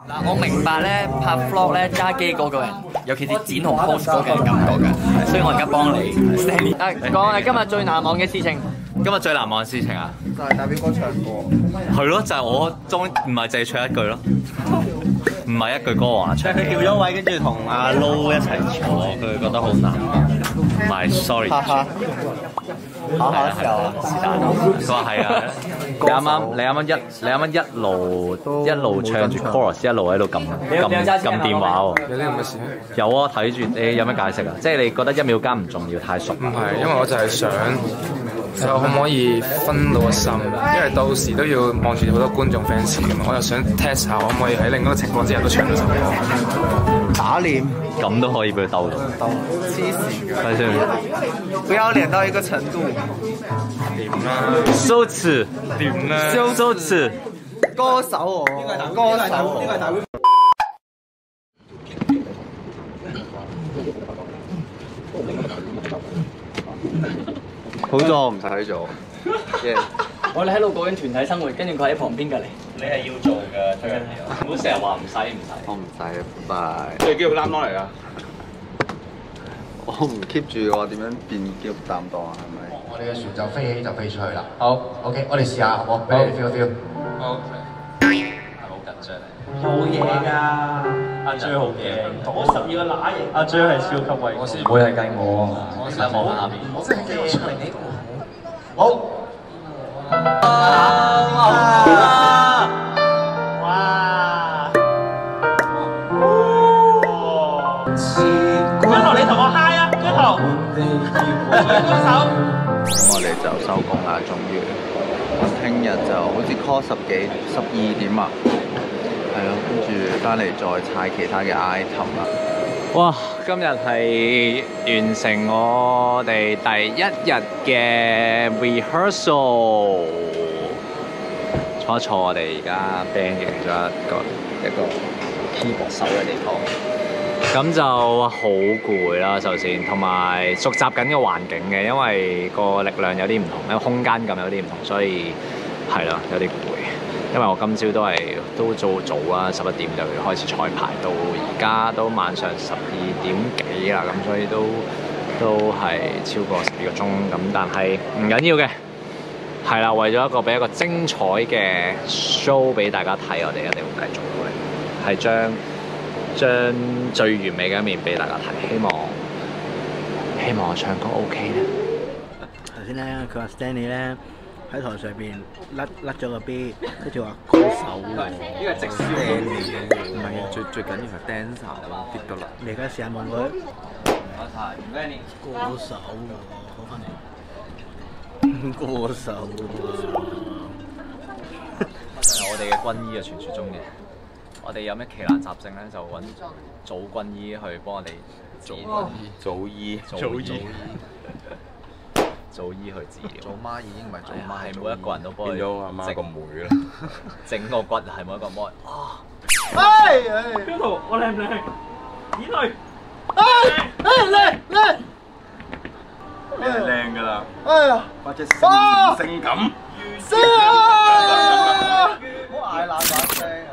嗱，我明白咧拍 vlog 咧揸機嗰個人，尤其是剪同 post 嗰個人感覺嘅，所以我而家幫你 Stanley。講係今日最難忘嘅事情。 今日最難忘嘅事情啊， 就係大表哥唱歌。 係咯，就係我唔係淨係唱一句咯，唔係一句歌王啦，唱佢調咗位，跟住同阿 Low 一齊坐，佢覺得好難。唔係 ，sorry。哈哈。 考下時候啊， 是但。佢話係啊，你啱啱一路唱住 chorus， 一路喺度撳電話喎。 有啲咁嘅事咩？ 有啊，睇住你有咩解釋啊？即係你覺得1秒間唔重要，太熟。 唔係，因為我就係想可唔可以分到個心，因為到時都要望住好多觀眾 fans 㗎嘛，我又想 test 下可唔可以喺另一個情況之下都唱到首歌。 打臉咁都可以俾佢兜到， 黐線睇先。 不要臉到一個程度。 點啦？ 羞恥， 點啦？ 羞恥。 歌手喎，歌手喎。好咗我唔使做。 我哋喺度過緊團體生活，跟住佢喺旁邊隔離。 你係要做嘅，唔好成日話唔使。 我唔使，拜拜。 你係肌肉擔當嚟㗎？ 我唔 keep 住嘅話，點樣變肌肉擔當啊？係咪？ 我哋嘅船就飛起就飛出去啦。好 ，OK， 我哋試下，好唔好？俾你 feel。 好。 係好緊張嚟。 好嘢㗎！ 阿 J 好嘢， 我12個乸型。 阿 J 係超級威， 我先唔會係計我我成日望下邊。 我真係肌肉出嚟呢個好。 姜頭，你同我 high 啊！姜頭，雙手。 我哋就收工啦，終於。聽日就好似 call 12點啊，係咯，跟住翻嚟再踩其他嘅 item 啦。 哇！今日係完成我哋第1日嘅 rehearsal， 坐一坐我哋而家 band 嘅其中一個 keyboard 手嘅地方。咁就好攰啦，首先，同埋熟習緊個環境嘅，因為個力量有啲唔同，因為空間感有啲唔同，所以係咯，有啲攰。因為我今朝都早啦，11點就開始彩排，到而家都晚上12點幾啦，咁所以都係超過12個鐘咁，但係唔緊要嘅，係啦，為咗俾一個精彩嘅 show 俾大家睇，我哋一定會繼續努力，係將最完美嘅一面俾大家睇，希望我唱歌 OK 咧。 頭先咧，佢話 Stanley 咧喺台上邊甩咗個 B， 跟住話歌手喎。呢個係直銷。唔係啊，最緊要係 dancer 跌到啦。你而家試下問佢。唔該晒，唔該你。歌手喎，好翻嚟。歌手喎。 我哋嘅軍醫啊，傳説中嘅。我哋有咩奇難雜症咧，就揾祖軍醫去幫我哋治療。祖醫去治療。 祖媽已經唔係祖媽， 係每一個人都幫佢。 變咗阿媽個妹啦。 整個骨係每一個人幫佢。 姜濤，我靚唔靚？演佢。 你係靚㗎啦。 哎呀！ 或者性感。 唔好嗌爛把聲啊！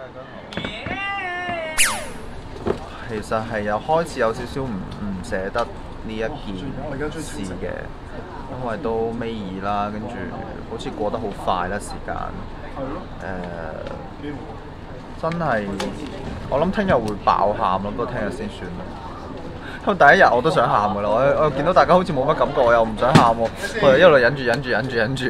其實係開始有少少唔捨得呢一件事嘅，因為都尾二啦，跟住好似過得好快啦時間。真係我諗聽日會爆喊咯，不過聽日先算啦。因為第一日我都想喊㗎啦，我見到大家好似冇乜感覺，我又唔想喊喎，我就一路忍住，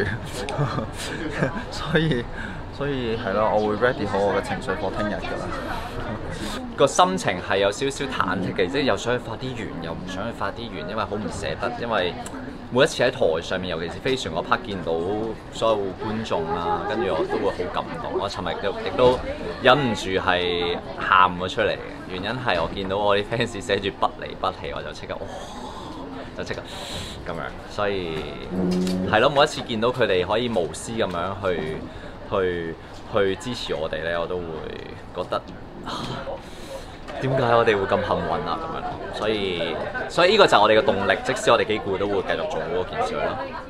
所以係咯，我會 ready 好我嘅情緒for聽日㗎啦。 個心情係有少少忐忑嘅，即係又想去快啲完，又唔想去快啲完，因為好唔捨得。因為每一次喺台上面，尤其是飛船嗰 part 見到所有觀眾啦，跟住我都會好感動。我尋日亦都忍唔住係喊咗出嚟嘅，原因係我見到我啲 fans 寫住不離不棄，我就即刻就即刻咁樣。所以係咯，每一次見到佢哋可以無私咁樣去支持我哋咧，我都會覺得點解我哋會咁幸運啊咁樣咯，所以呢個就係我哋嘅動力，即使我哋幾攰都會繼續做嗰件事咯。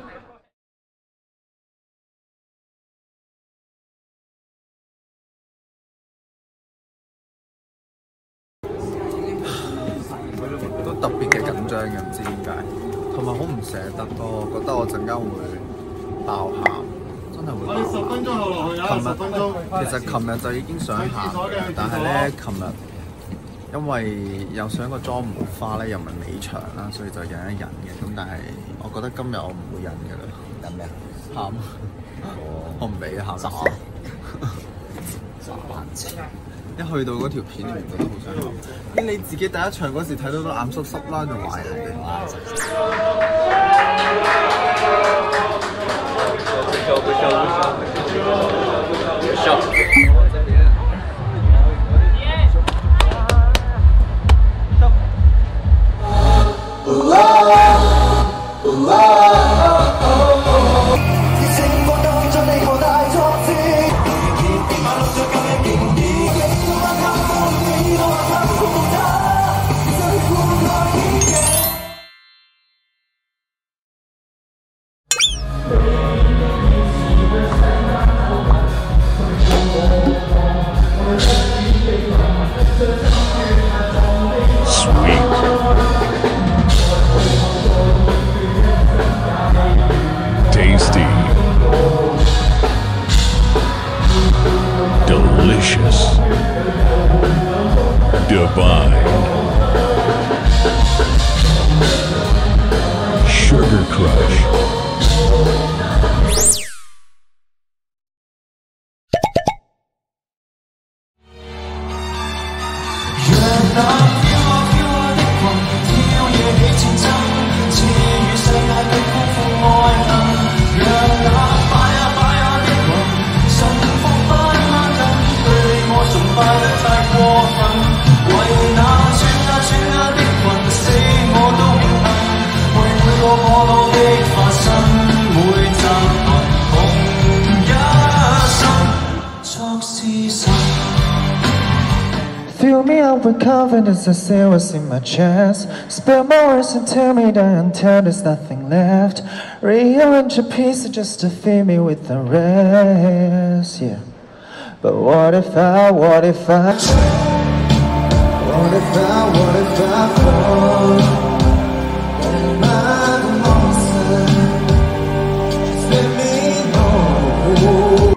特別嘅緊張嘅，唔知點解，同埋好唔捨得咯，覺得我陣間會爆喊，真係會爆喊。10分鐘後落去啊！10分鐘。其實琴日就已經想喊嘅，但係咧，琴日因為又想個妝唔好花咧，又唔係尾長啦，所以就忍一忍嘅。咁但係我覺得今日我唔會忍嘅啦。忍咩啊？喊。我唔俾喊。咋扮啫？一去到嗰條片，你唔覺得好想喊？你自己第一場嗰時睇到都眼濕濕啦，仲話人哋。 Delicious, divine, Sugar Crush. Fill me up with confidence, I say what's in my chest. Spill my words and tell me that until there's nothing left. Rearrange a piece just to fill me with the rest, yeah. But what if I fall? Am I the monster? Just let me know.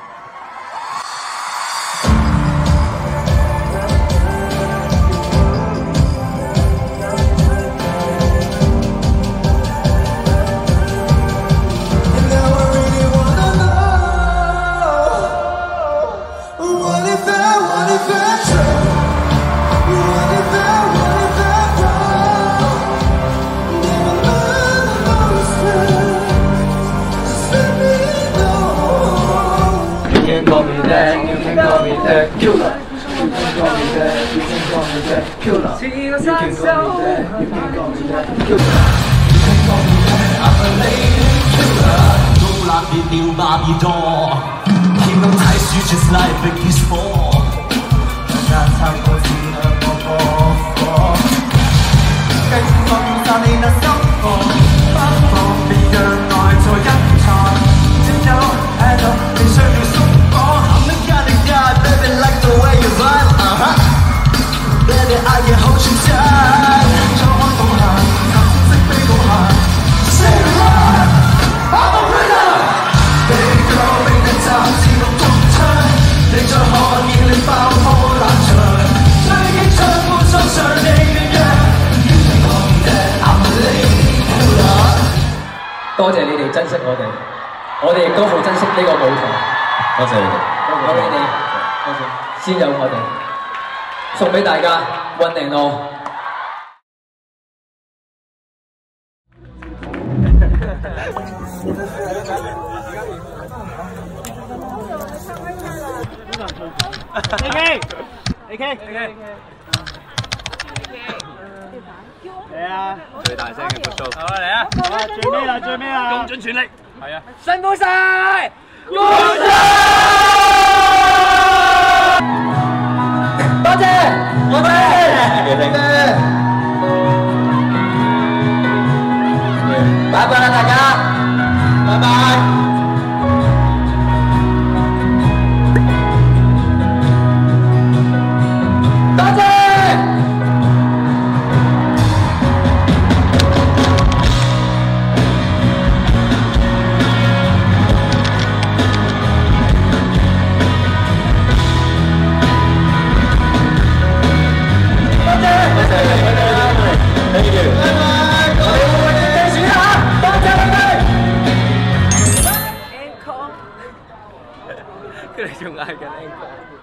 Just like Vicky's fall. That's how it goes in the bubble. Getting from you, starting a song. But from bigger noise, so young time. To know, I don't deserve you so far. I'm the kind of guy, baby, like the way you vibe. Baby, I can hold you tight. So on the line, something sick, big or high. Say it right, I'm a winner. Big girl, make the time, see the top turn. 你在寒夜裏爆破冷場，追擊槍歡送上你嘅約。 多謝你哋珍惜我哋，我哋亦都好珍惜呢個舞台。多謝你哋，有你哋，多謝，先有我哋，送俾大家 One and All。AK，嚟啊！最大聲嘅 push up， 好啊嚟啊！好啊，最尾啦，最尾啦，用盡全力，係啊！辛苦晒，多謝，多謝，多謝，拜拜啦大家，拜拜。多謝。 嗌緊 encore。